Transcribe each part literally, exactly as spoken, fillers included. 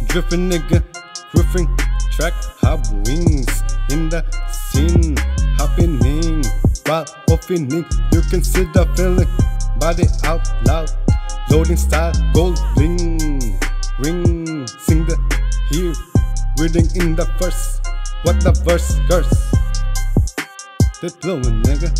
Dripping nigga, griffing, track, have wings in the scene, happening while opening. You can see the feeling, body out loud, loading style, gold bling, ring, sing the here, reading in the verse, what the verse curse. They blowing nigga.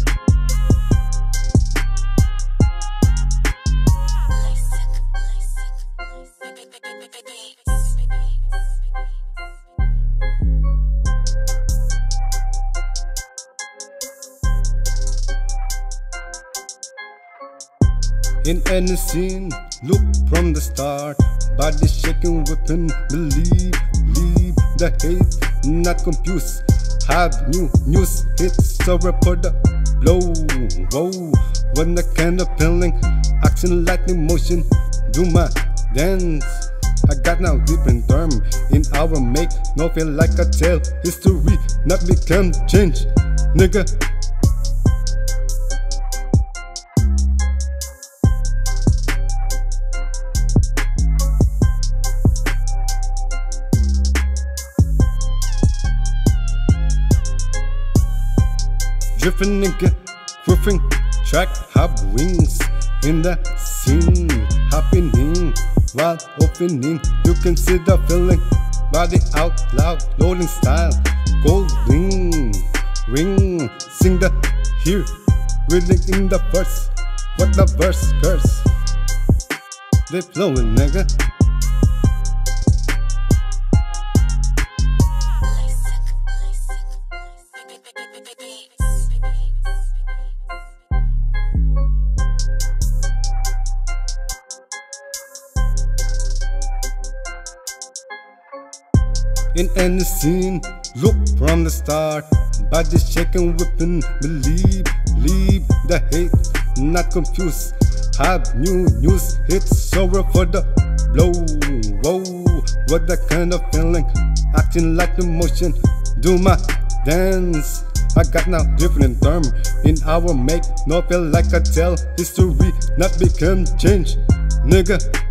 In any scene, look from the start, body shaking, whipping, believe, leave the hate, not confused. Have new news hits, so report the blow, whoa, when the kind of feeling, action like emotion, do my dance. I got now different term in our make, no feel like a tale, history not become change, nigga. Dripping nigga, griffing, track, have wings in the scene, happening while opening. You can see the feeling, body out loud, loading style, gold bling, ring, sing the here, reading in the verse, what the verse curse. They flowing nigga. In any scene, look from the start, body shaking, whipping, believe, leave the hate, not confused. Have new news hits, sorrow for the blow, whoa, what that kind of feeling, acting like emotion, do my dance. I got now different term in our make, no feel like I tell, history not become change, nigga.